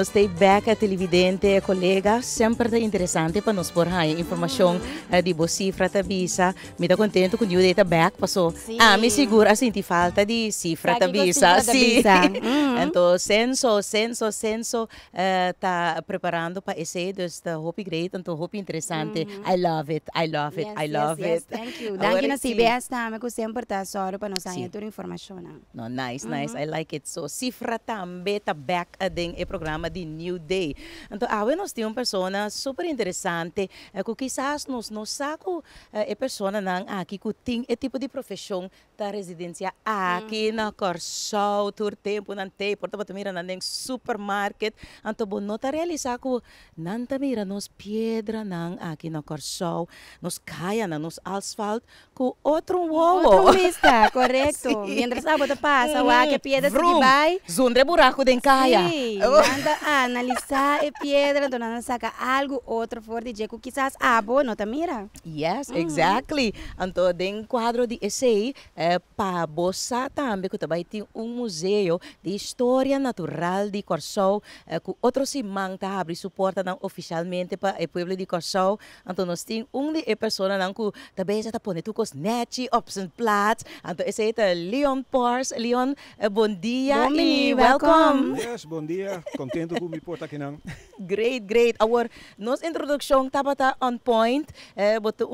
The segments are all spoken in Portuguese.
Nos stay back a televidente, colega, sempre interessante para nos por aí informação de cifra tabisa. Me tá contento com o data back, passou. Me segura assim te falta de cifra tabisa, sim. Então, senso, tá preparando para esse, dus tá hope great, então hope interessante. I love it. Yes, thank you. Danke na CBS também, que sempre tá só para nos dar toda a informação. No, nice. I like it. So, cifra também tá back din e programa de New Day. Então, nós temos uma pessoa super interessante, que quizás nos saco e pessoa nang aqui que tem e tipo de profissão da residência aqui na Corsol, tur tempo nante, porta para mira nang supermarket. Então, bom nota realizar que nanta mira nos pedra nang aqui na Corsol, nos kaya na nos asfalt, com outro Outro vista, correto. Mientras a bota passa, o que pedra se vai. Zundre buraco den kaya. Sim, anda a analisar a pedra, então anda saca algo outro fora de jeito, quizás abo, não tá mira? Yes, exactly. Então, den quadro de essay, para bossa também, que também tem museu de história natural de Corsol, que outro simang tá abre suporta não oficialmente para o povo de Corsol. Então, nós temos de pessoa não que também já tá pondo tucos neti op zijn plaats. Então, esse é Leon Pors. Leon, bom dia e welcome. Yes, bom dia. Contento com me porta aqui não. Great. Our nos introduction estava on point. Botou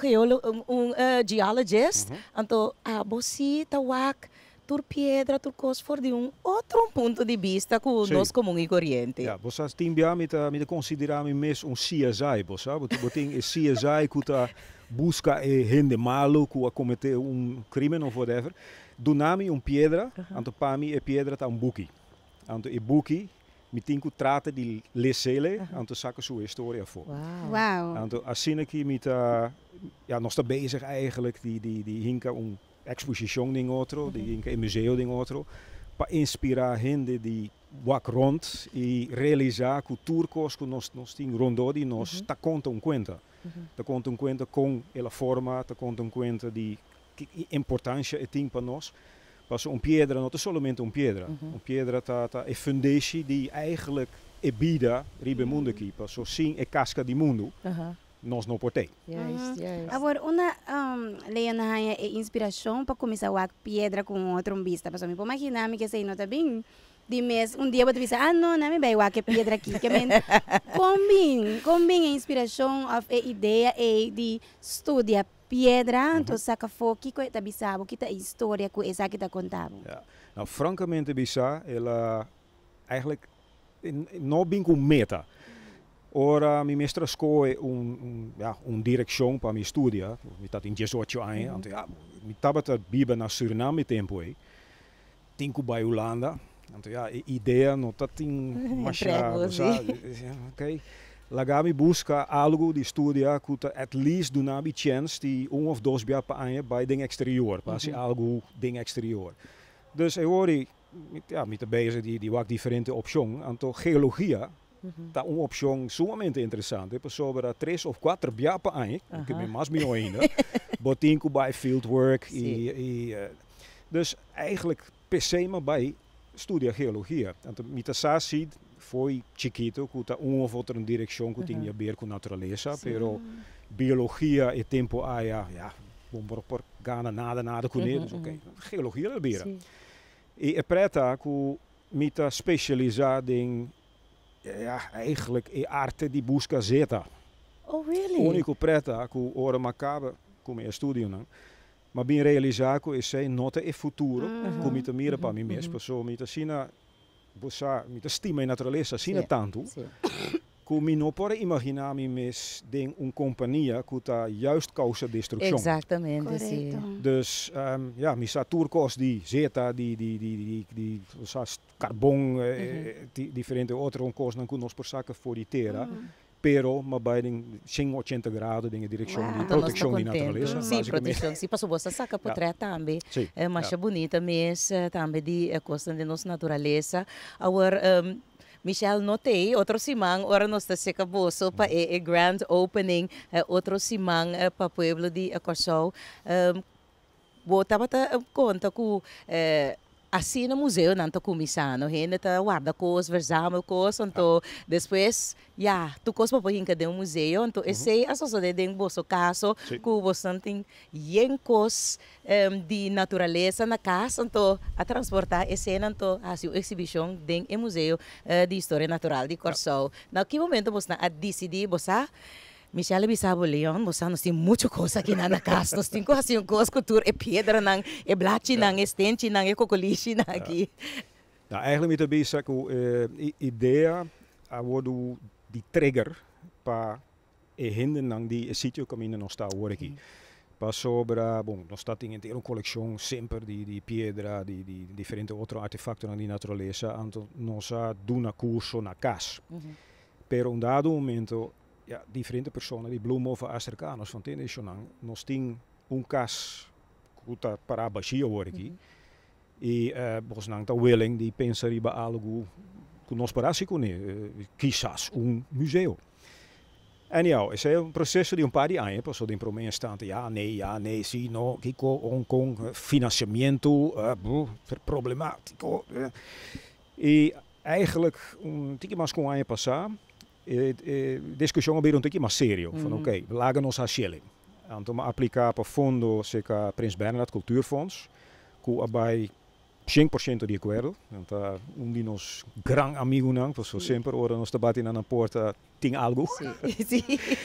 geologist. Então, você tawak tur pedra, tur cos for de outro ponto de vista que nós comum e corrente. Ja, você tem bem me considerar me mes CSI, você tem CSI que tá busca gente malo que cometer crime ou whatever. Do nome pedra, então para mim pedra tá buki. Então buki me tem que trata de lesele, então saca sua história voor. Wow. Então assim aqui me tá nós tá bezig eigenlijk die hinka exposição ding outro, die hinka museu ding outro, para inspirar gente de wak rond e realizar cultuurkos que nós tem rondo de nós tá conta conta. Tá conta conta com ela forma, tá conta conta de que importância tem para nós. Pas pedra não é somente pedra. Pedra tá é fundatie die eigenlijk bida ribe mundo aqui, pas sim é casca de mundo. Nós não portei. Yes. Agora, Leona é inspiração para começar a pedra com outro vista. Mas eu me imaginar que sei não tá bem. De mês, dia eu vou pensar, não me vai a pedra aqui. Que combina a inspiração, a ideia de estudar pedra, então saca foco que está bisabo, que tá história que essa que está contando. Nou, francamente bisa, ela eigenlijk não bem com meta. Ora, minha mestra escolhe direção para me estudar. Me tá em 18 anos, então me tava biba na Suriname tempo aí. Tem que ir Holanda. Então, a ideia não está ok. Lagami busca algo de estudar que at least do nabi chance de of 2 jaar per jaar bij ding exterior, pas algo ding exterior. Dus eu hoor met de bezig die wat diferente opção. Então geologia tá opção sumamente interessante. Pessoa para 3 of 4 jaar per jaar, que me mais me ainda. Botinco bij fieldwork dus eigenlijk per se maar bij studia geologia. Então, mitasasid foi chiquito, que tá of outra direção que tinha a ver com natureza, pero biologia e tempo vamos por gana nada com eles, ok. Geologia é bira. E é preta que mita specializado em eigenlijk arte de busca zeta. Oh, really? O único preta que ora macaba como é estudio, não? Maar bem realizar que esse nota é futuro, como mita mira para mim mesmo, pessoa mita sina, mita estima em natureza sina tanto, que me não pode imaginar me mes de companhia que está juist causa destruição. Exatamente, sim. Dus me sa turcos de zeta, de carbon, diferente outros coisas que nós por saca for de terra. Pero maar bij de 180 graden dingen direção de proteção de natureza. Sim, proteção. Se passou você saca portrait também. É mais bonita mesmo, também de coisa de nossa natureza. Agora Michelle notei outro simang, ora nós está se acabou só para o grand opening, outro simang para o pueblo de Corsol. Vou tava conta que assim no museu não tô começando, ainda tá guarda coisas, versamos coisas, então depois, tu coisa para ir em museu, então esse é a sociedade de vosso caso, Sim. que você tem coisas de natureza na casa, então a transportar esse então a sua exibição dentro do museu de história natural de Corsol. Naquele momento você a decidir, você Michelle Bissabo Leon, nós temos muita coisa aqui na casa. Nós temos assim coisa cultura, é pedra, é blate, é stente, é cocoliche aqui. Nou, eigenlijk met de bezig idee worden die trigger para hinderen die sítio que ainda não está hoje aqui. Para sobre, bom, nós está tem inteira coleção sempre de pedra, de diferentes outros artefactos na natureza, então nós doen een curso na casa. Pero um dado momento diferente personen die bloemen over Afrikaners van Tenerife, nós temos caso que está para a Bahia hoje aqui. E nós não está willing de pensar em algo que nós parece com quizás museu. En esse é processo de par de anos, passou de primeiro instante, nee, sim, não, que com financiamento, problemático. E eigenlijk, tinha mais com ano passado, discussão é um pouquinho mais sério. Van oké, we lagen ons aan shilling. Então, aplicar para fundo, seca Prins Bernhard Cultuurfonds, que bij 100% de acordo. Então, de nos gran amigo não, porque sempre ora nos debate na porta tem algo. Sim.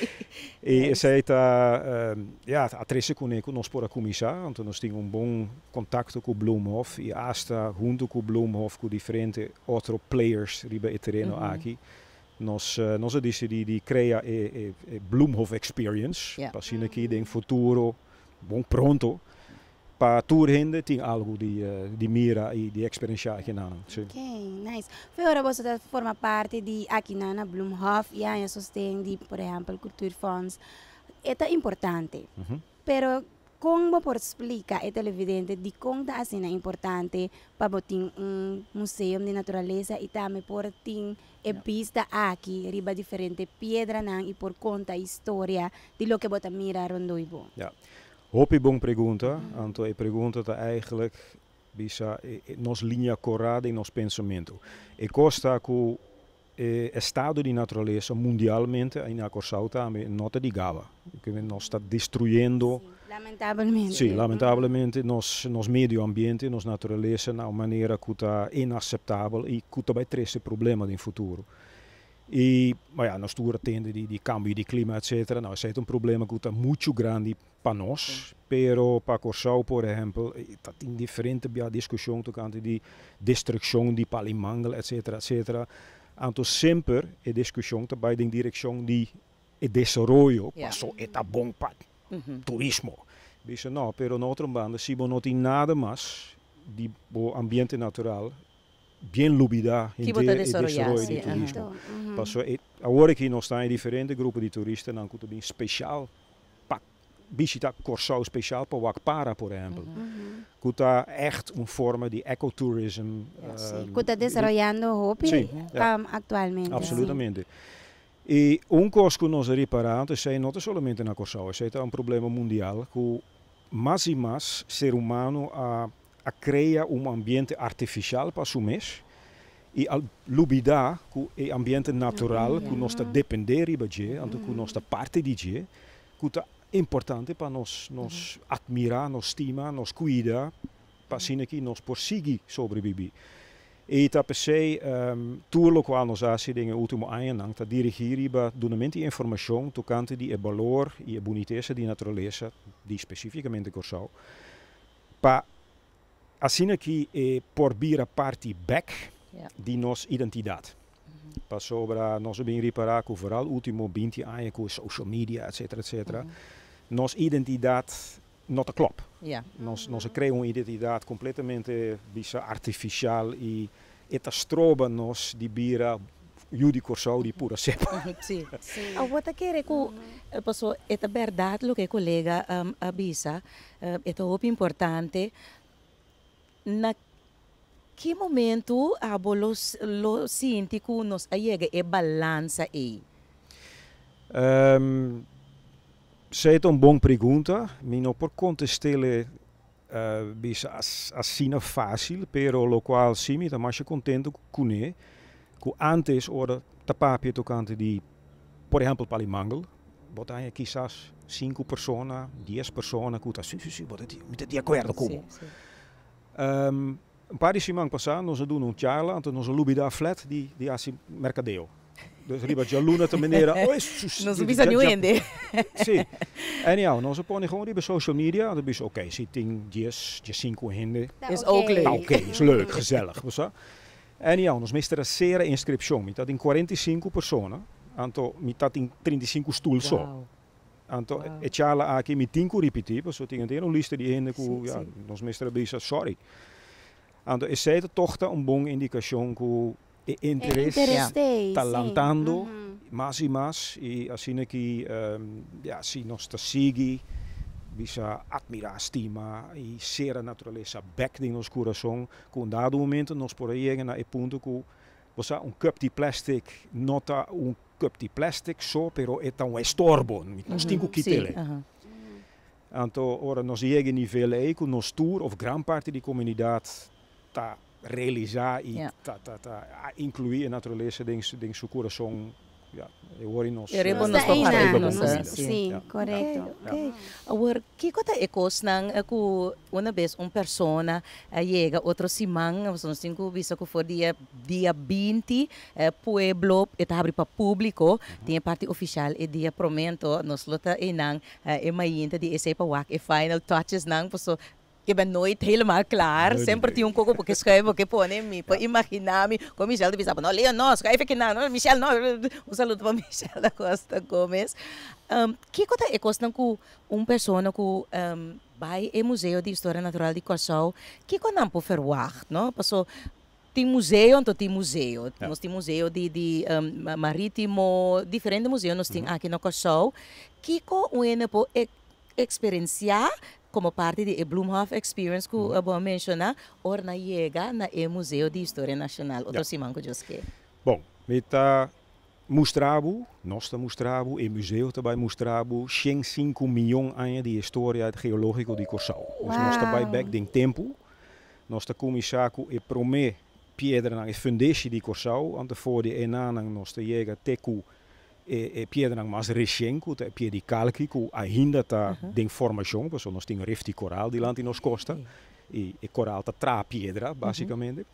E essa está, a trece com nós por a comissar, então nós temos bom contato com o Bloemhof e hasta junto com o Bloemhof com diferentes outros players riba e terreno aqui. Nós decidimos criar a Bloemhof Experience, para assim aqui em futuro, bom pronto, para tour gente tem algo de mira e de experiência aqui na. Ok, nice. Agora você forma parte de aqui na Bloemhof e aí sustém por exemplo, Cultuurfonds. É importante, pero como por explicar é televidente de como assim é importante para botar museu de natureza e também por ter vista aqui, riba diferente pedra e por conta história de lo que bota mira rondoibo. Hoop boa pergunta. Então a pergunta está eigenlijk bisa nos linha corrada em nosso pensamento. E costa que o estado de natureza mundialmente na Corsau também nota de gava, que nós está destruindo. Lamentavelmente. Sim, lamentavelmente nos meio ambiente, nos natureza na maneira que está inaceitável e que também traz problema no futuro. E, nós estamos atendendo de cambio de clima, etc. Não, esse é problema que está muito grande para nós, pero para Corsau, por exemplo, está em diferente discussão tocante de destruição de Palimangel, etc. Então, sempre a discussão também em direção de desenvolvimento, passou é bom para turismo. Dice, não, pero na outra banda, se não tem nada mais de ambiente natural, bem lubida em desenvolvimento de turismo. Passou, agora que nós estamos em diferentes grupos de turistas, não é bem especial, para visitar Corsau especial para Wakpara, por exemplo. Que está echt forma de ecotourism. Que está desenvolvendo atualmente. Absolutamente. E coisa que nós reparamos é não somente na Corsau, é problema mundial que mais e mais ser humano a criar ambiente artificial para o mês e a lubida que é ambiente natural que nós está depender de então que nós está parte de que é importante para nós admirar, nós estimar, nós cuidar para assim que nós conseguir sobreviver. E tá pensei tudo o qual nós fazemos nos últimos anos está dirigir para donamento de informação tocante de valor e a boniteza de natureza de especificamente Corsau para assim que por vir a parte back de nossa identidade. Para sobre nós bem reparar que vooral último 20 anos com social media, etc. Nossa identidade não klopt. Nós criamos uma identidade completamente artificial e esta stroba nos de bira Judy Corsau de pura cepa. Sim. Eu vou querer que passou esta verdade o que o colega avisa, é muito importante. Na que momento a bolos lo sinti que nos chega e balança aí? Essa é uma boa pergunta, mas não por contestar bisa assina fácil, pero lo qual simi tá mais contento com né, que antes ora tapapia tocante de, por exemplo, Palimangel, botar aí quizás 5 pessoas, 10 pessoas, que tá sim, botar de acordo com. Um paar de semana passada nós doen um charla, então nós lubida flat de assim mercadeo. Dus riba já luna de maneira, nós bisa nu ende. Sim. Anyhow, nós põe gewoon riba social media, dan is oké, se tem 10, 5 hende. Is ook leuk. Oké, is leuk, gezellig, was Anyhow, nós misteracera inscrição, met dat in 45 pessoas, anto met dat in 35 stoel só. Anto e charla aqui met 5 repetir, so tinha een lista die hende ku ja, nós mistera bisa sorry. Anto e sei toch bom indicação ku interesse talentando mais e mais e assim que se nós está seguir bisa admirar estima e ser a natureza back em nosso coração com dado momento nós por aí na e ponto que você cup de plastic nota cup de plastic só pero é tão estorbo nós temos que quitele então ora nós chega nível aí com nós tour of gran parte da comunidade tá realizar e incluir a natureza em seu coração. Ja, sim, correto. Agora, que coisa é coisa que uma vez uma pessoa chega outro semana, nós temos visto que foi dia 20, pueblo está abre para público, tem a parte oficial e dia promento, nós lota enang e mainta de esse para wak e final touches nang so ik ben nooit helemaal klaar. Sempre tinha coco porque schrijven, porque põe-me, para imaginar-me, com Michel de Bissapa. Não, Leon, não, schrijf aqui não, Michel, não. Um saludo para Michel da Costa Gomes. Que coisa é coisa que uma pessoa que vai ao Museu de História Natural de Curaçao, que coisa não pode verwacht, não? Passou tem museu, então tem museu. Nós temos museu de marítimo, diferente museu nós temos aqui no Curaçao. Que coisa pode experienciar como parte de Bloemhof Experience que eu vou mencionar, ou na chega na Museu de História Nacional. Outro simanco que. Bom, meta mostrabo, nós está mostrabo, e museu também mostrabo 105 milhões de anos de história geológica de Curaçao. Nós está back em tempo, nós está começar com a primeira pedra na fundação de Curaçao, antes de enana nós está chega teco e pedra mais recente, que é pedra de calque, que ainda está em formação, porque nós temos reef de coral de lá em nossa costa, e coral está tra pedra, basicamente.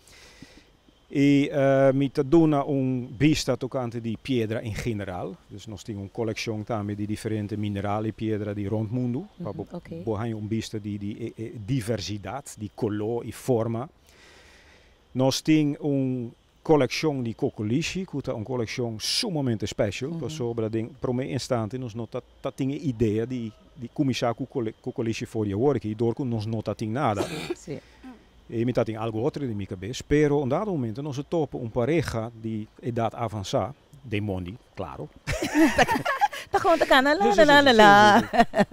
E me está dando vista tocante de pedra em geral, dus nós temos uma coleção também de diferentes minerais e pedra de rond mundo, para vista de diversidade, de color e forma. Nós temos coleção de cocolixi, que é uma coleção sumamente especial, sobre para um instante nós não temos ideia de começar com cocolixi fora agora, que door nós não temos nada. E me tem algo outro de minha cabeça, pero em dado momento nós topa pareja de idade avançada, de Mondi, claro. Tá conta lá.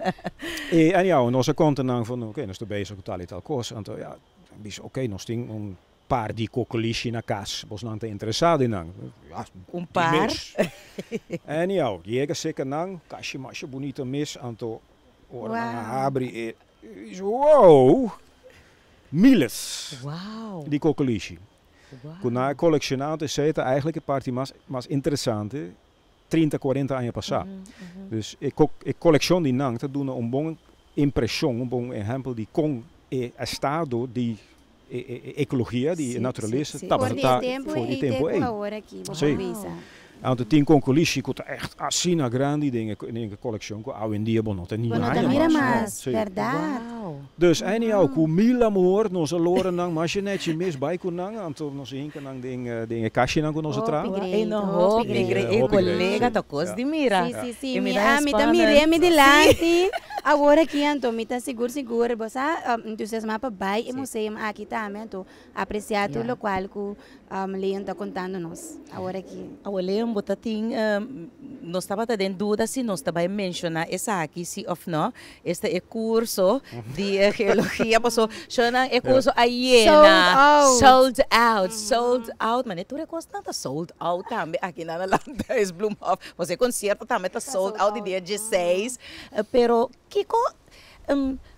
E anyhow, nós conta não van, oké, nós estamos bezig com tal e tal coisa, então ja, oké, nós temos par de cocolixi na casa, você não está interessado em não? Par? Anyhow, chega seca não, caixa mais bonita mesmo, então ora abre e wow, miles de cocolixi. Quando a colecionado é eigenlijk a parte mais interessante, 30, 40 anos passado. Dus a coleção de nang está dando boa impressão, bom exemplo de como é o estado de ecologia, de natureza, por o tempo agora aqui, então tem cocolixi que é assim na grande em coleção que hoje em dia não tem ninguém mais, verdade. Dus anyhow, com mil amor, nós aloren nang, mas net mes bij kon nang, então nós hinken nang ding caixa nang nós tra. E não e colega to cos de mira. Sim, me tá mirando de lante. Agora aqui então me tá seguro, você entusiasmado para vai e museu aqui também, então apreciar tudo o qual que Leon tá contando nós. Agora aqui. O Leon botating nós estava tendo dúvida se nós também mencionar essa aqui se ou não. Este é curso de geologia, passou, chama é curso aiena, sold out, mas tu reconsta sold out também aqui na Landa é Bloemhof, você concerto também tá sold out de dia 16, pero Kiko,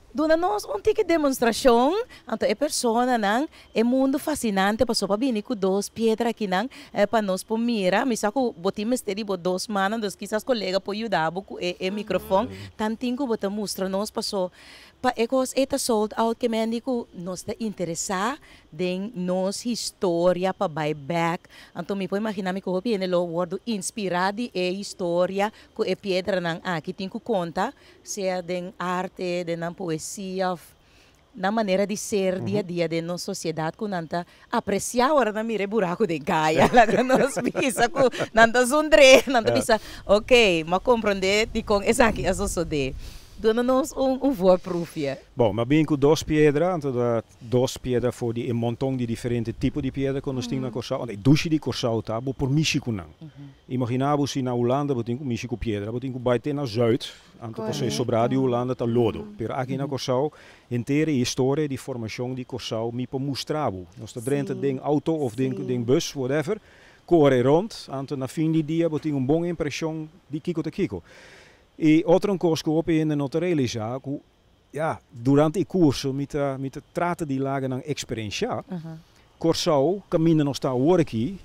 Dona-nos tika demonstração, então é persona nang é mundo fascinante para sopa bini com dois pedras aqui nang para nós por mira, me saco botim misteri bo dois manas, dos quizás colega por ajudar bo é microfone, tantinho bota mostra nós passou pa ecos eta sold out que mendico nos te interessar den nos história para buy back, então me pode imaginar me que viene lo word inspirado é história com é pedra nang aqui tem que conta, seja den arte, den poesia, na maneira de ser dia a dia de nossa sociedade, com nanta apreciar agora na mire buraco de gaia, lá que nós pisa com nanta zundre, nanta pisa, ok, mas compreender de com essa aqui a sociedade. Dona-nos voorproefje. Bom, maar ben ik dos piedra, então dos piedra voor die een montão de diferente tipo de piedra quando sting na Corsau. Want douche die Corsau tá, bo por Michico não. Imaginava se na Holanda, bo tinha Michico piedra, bo tinha baite na Zuid, então você sobrar de Holanda tá lodo. Pero aqui na Corsau, inteira história de formação de Corsau me por mostrar. Nós tá drente ding auto of ding bus, whatever. Corre rond, então na fim de dia, bo tinha boa impressão de Kiko te Kiko. E outra coisa que eu ainda não realizar, que ja, durante o curso, met de traten die lagen aan experiência, Corsau, caminho não está agora aqui,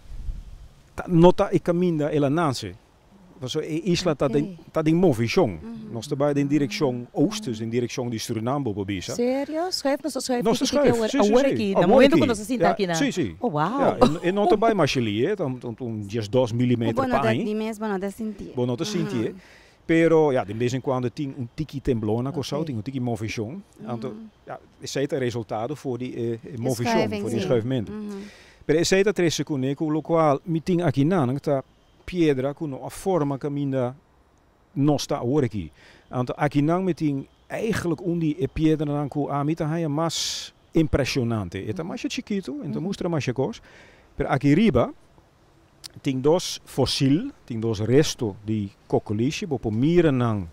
nota e caminho ela nasce. Dus a isla está em movição. Nós trabalhamos em direção oeste, dus in direção de Suriname, Bobisa. Sério? Schrijf nos agora aqui, no momento que nós estamos aqui, né? Sim, sim. Oh, wow. E não trabalhamos mais ali, just 2 milímetros para aí. Bom, não sentir. Bom, não sentir. Pero ja, de vez em quando tem tiki temblona, Corsau, tem tiki movição. Então, ja, esse é o resultado voor die movição, voor die schuivimento. Pero esse é o trecho coneco, o qual me tem aqui na, que piedra com a forma que ainda não está agora aqui. Então, aqui não me tem eigenlijk die piedra dan que a mim é mais impressionante. É mais chiquito, então mostra mais coisas. Pero aqui riba tem dois fóssil, tem dois restos de coqueliche, por mira nang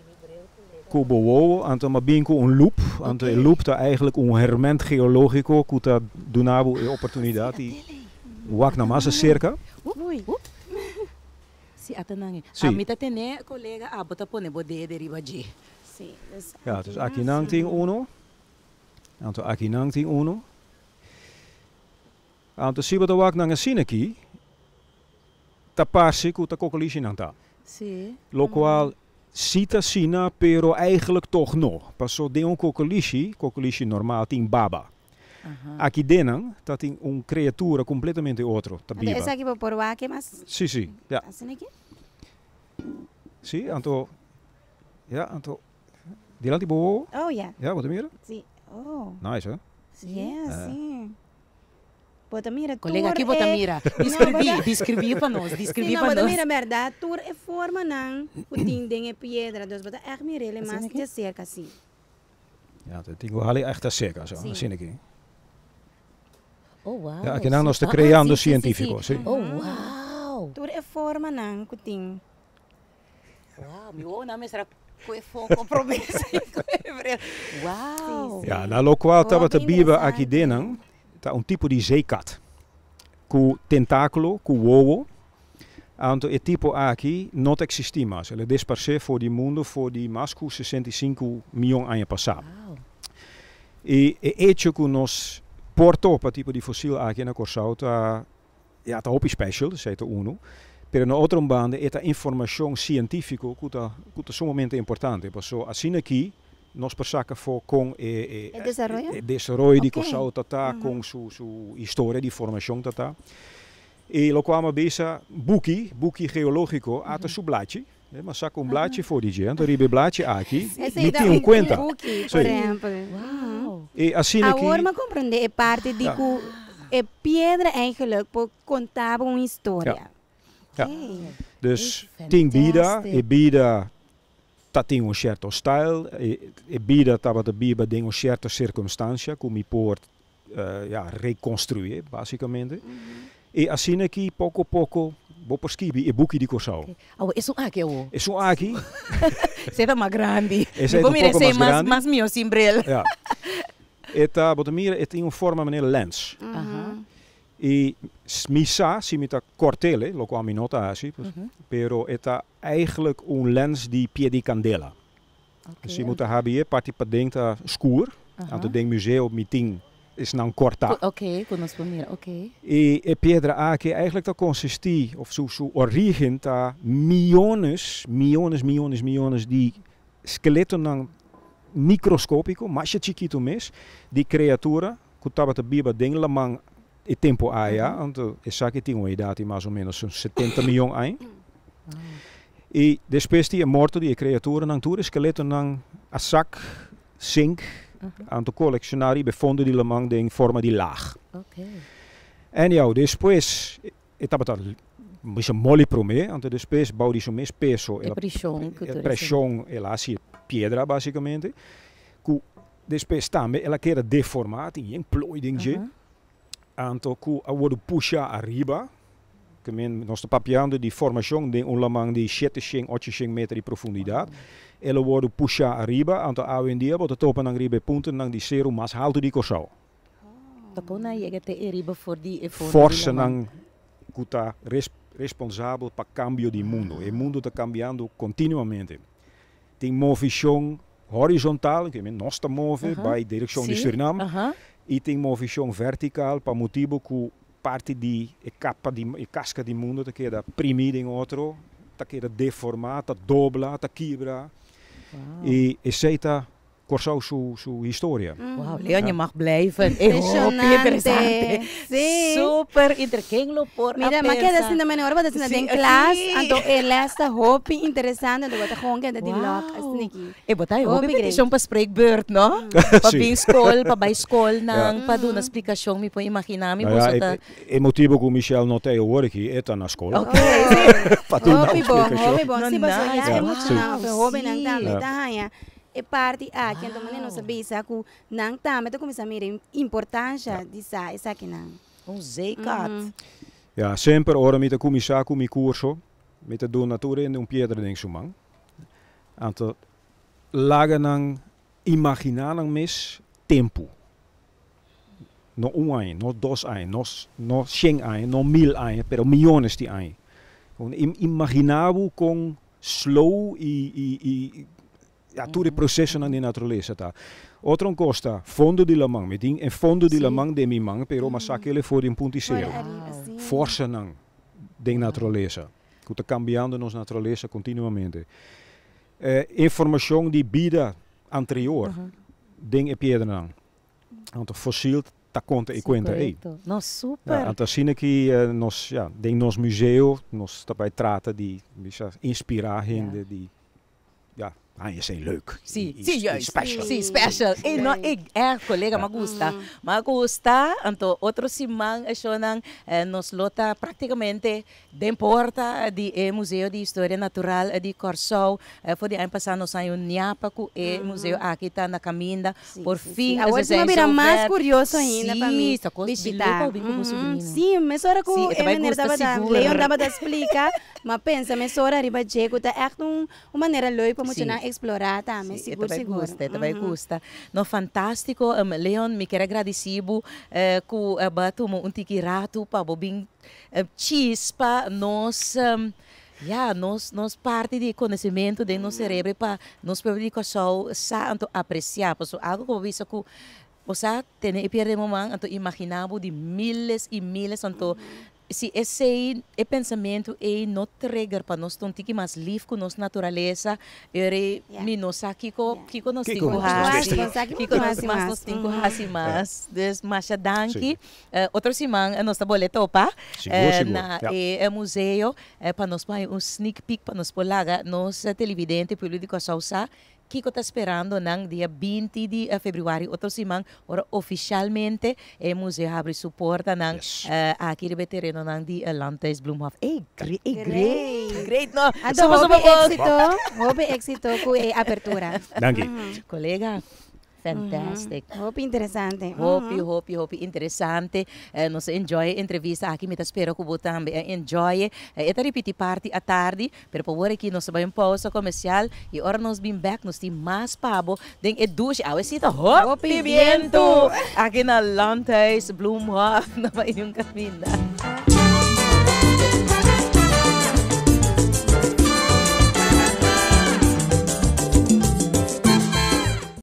kubo wow, então mas bem com loop, então o loop tá eigenlijk herment geológico que tá donado a oportunidade de wak na massa cerca. Si atanang. A mim tá tene colega bota pone bode de riba de. Sim. Ja, dus aqui nang tem uno. Então aqui nang tem uno. Então se você wak nang assim aqui ta parsi ku ta coqueliche nang ta. Sim. Lo qual cita sina, pero eigenlijk toch nog. Passo de coqueliche normaal tem baba. Aqui dentro tá tem criatura completamente outro, tá biba. Essa aqui por wake, mas Sim, ja. Assim aqui? Sim, então diante boa. Oh, ja. Ja, wat mira? Sim. Oh. Nice, hè? Yeah, sim. Bota mira, colega aqui bota mira. Descrevi para nós, descrevi para nós. Bota mira, verdade, tour é forma não, o tindem é pedra, dus bota echt mira, ele mais de cerca assim. Ja, dat ding wel echt seca, zo. Dat zie ik hier. Oh, wow. Ja, aqui nós está criando científico, sim. Oh, wow. Tour é forma não, o ting. Wow, meu nome será compromisso. Wow. Ja, na lo qual estava a biba aqui dentro. Tá tipo de zeekat, com tentáculo, com ovo. Então, é tipo aqui não existe mais. Ele dispersou for die mundo for die mais de 65 milhões de anos passados. E é hecho que nós porto para tipo de fóssil aqui na Corsau tá op special, dat é uno. Pero na outra banda é a informação científica que tá sumamente importante. Porque assim aqui nós passamos com o desenvolvimento de Corsau com sua história de formação e lo qual bisa buki geológico até su bladje, mas saca bladje voor die gente, então ribe bladje aqui, e tem conta. Buki, por exemplo. Wow. E assim aqui. Agora me compreende é parte de que é pedra eigenlijk por contar uma história. Ja. Dus tem vida, e vida dat tem certo stijl, e vida dat de Bíblia tem certa circunstância que me pode reconstruir, basicamente. E assim aqui, pouco a pouco, vou escrever o book de Corsau. Oh, é um aqui, oh. É um aqui. Será mais grande. É um pouco mais grande. Mais meu simbrel. Ja. Eta, é tem uma forma de lens. E misa, se me tá cortele, lo qual me nota assim, pero eta eigenlijk lens de pie de candela. Dus je moet hebben party padengta schoor. Aan het ding museum meeting is nou korta. Oké, kunnen we meer. Oké. E Pedra Ake eigenlijk dat consistie of zo origin ta miljones die skeleton nang microscopico, masha chiquito mes, die creatura, kutaba te biba ding lamang e tempo aya, anto esaki tingo e dati mais ou menos 70 miljoen ai. E depois die morto die creatura nang tour skeleton nang asak sink aan de collectionari bevonden die lamang in forma die laag. Okay. En ja, depois etapa dat een molly prome, want depois bouw die zo mes peso e pressão ela se piedra basicamente. Ku depois também ela quer deformar, em ploiding je. Anto ku a wordt pusha arriba. Que men nós papiando die formação de lamang die 7-8 meter de profundidade. Ela wordt pusha arriba, anto hour dia wordt het open ang ribe punten nang die serum mas halto di korsau. Tako na je te arriba voor die força nang kuta responsável para cambio di mundo. E mundo está cambiando continuamente. Tem movição horizontal, que nós está move by direção de Suriname. E tem movição vertical para motivo que parte di capa di casca di mundo que da primir em outro, tá que deformar, tá dobla, tá quebra. E aceita Corsau su historia. Wauw, Leon, je mag blijven. Interessante. Sí. Super interessante. Mira, maar kijk, dat is in de menor, dat is in de klas. En toen les de hopi interessante, dat wordt gewoon dat die lok, sneaky. Bota je hopi is zo'n spreekbeurt, no? Pa bing school, pa bij school nang, pa doen explicação, mi po imagina mi po sa. E motivo que Michel não tem hoor aqui é tá na escola. Okay. Hopi bom. Si ba so ya, muito na hopi nang dami tahaya. E parte que então não sabia isso que não tá, mas começa a mirar importância disso aqui não. Zeker. Ja, sempre ora met de commissaris mi curso, met de donature in een piedra ding zo man. Anto laga nang imaginanang mis tempo. No ano, no 2 anos, no 100 anos, no 1000 anos, pero millones de anos. Imaginavo com slow e ja, tudo processo na natureza tá. Outro costa fundo de lamang, meting en fundo de lamang de mimang, pero masakele for in punto zero. Força nang de natureza. Que tá cambiando nos natureza continuamente. Informação de vida anterior, ding e piedra nang. Anto fossil tá conta e conta aí. No super. Anto assim que nos ja, ding nos museu, nos daarbij trata die inspirar gente die ja, je is leuk. Sim, juist. Sim, special. E no, collega, me gusta. Então, outro simang, nos lota praticamente de porta do Museu de História Natural de Corsau. Foi de ano passado, nós saímos em Niapa, com o museu aqui está na caminda. Por fim, a última vira mais curioso ainda para mim visitar. Sim, mas ora com Leon dava da explicar, mas pensa, mas ora riba jego, tá é uma maneira loi para mostrar explorar também, seguro. Também gusta. No fantástico, Leon, me quero agradecer que batu um tiki rato para bobin chispa nos nos parte de conhecimento de nosso cérebro para nos permitir só apreciar, porque algo que eu vi que você tem pierde momento, então imaginava de miles e miles, então se esse pensamento não trigger para nós um pouco mais livre com nossa natureza, me nós aqui que nós temos mais, mas danke. Outro semana nós tá boleto pa na museu para nós fazer sneak peek para nós polaga nós televidente político sausa. Kiko está esperando nang dia 20 de fevereiro, outro semana, ora oficialmente o museu abre suporta nang aqui de terreno nang di Lantes Bloemhof. Great, no. Então, hope éxito com a abertura. Danke. Colega. Fantastic. Hope interessante. Hope interessante. Nós enjoy a entrevista aqui, me espero que você também enjoy. Esta repetir parte à tarde, pero por aqui nós vamos pausa comercial e agora nós vamos back, nós temos mais pabo, den e douche, awesita hope viento. Aqui na Lantes Bloemhof, na Bayong Caminda.